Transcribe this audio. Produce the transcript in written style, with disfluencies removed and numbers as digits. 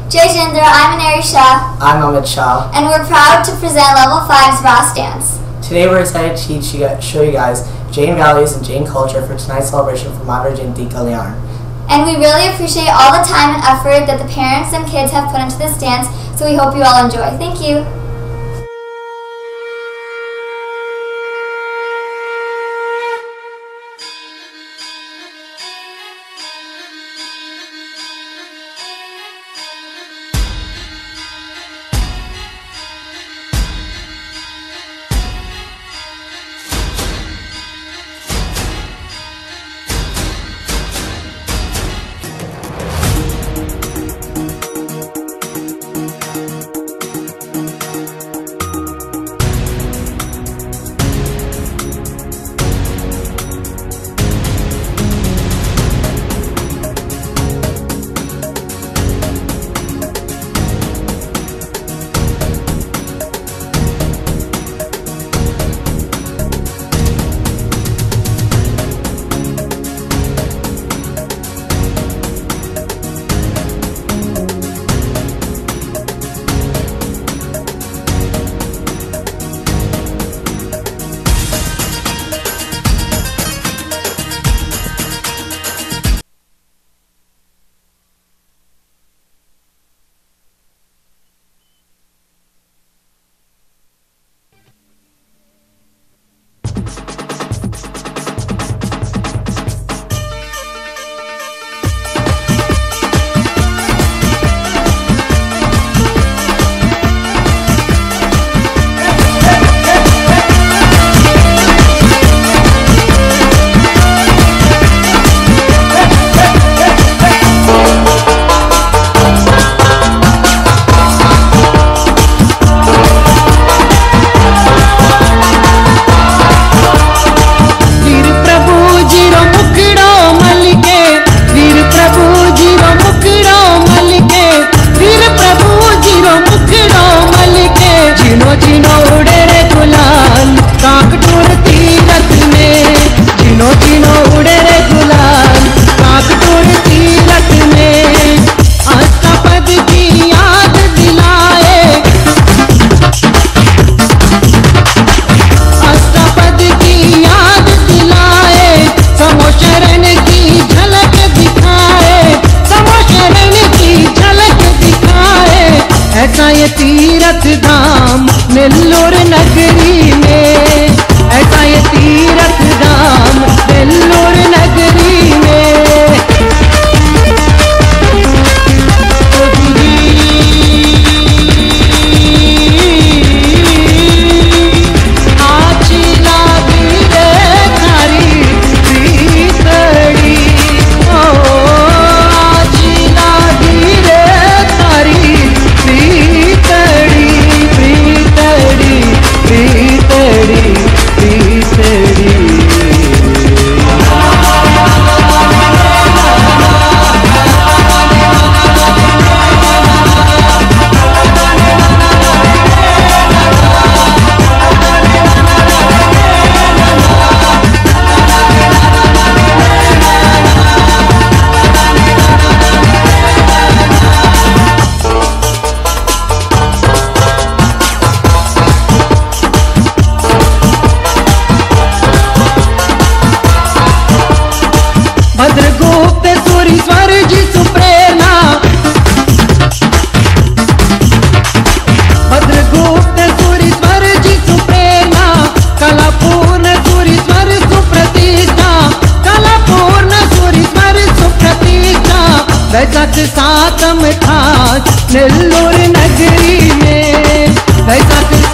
Jai Jindra, I'm Anari Shah. I'm Amit Shah. And we're proud to present Level 5's Boss Dance. Today we're excited to show you guys Jain values and Jain culture for tonight's celebration for Mother Jayanti Kalyan. And we really appreciate all the time and effort that the parents and kids have put into this dance, so we hope you all enjoy. Thank you. ये तीरथ धाम नेल्लोर नगरी में, ऐसा ये तीरथ धाम नेल्लोर नगरी में। सातम था नेल्लोर नगरी में,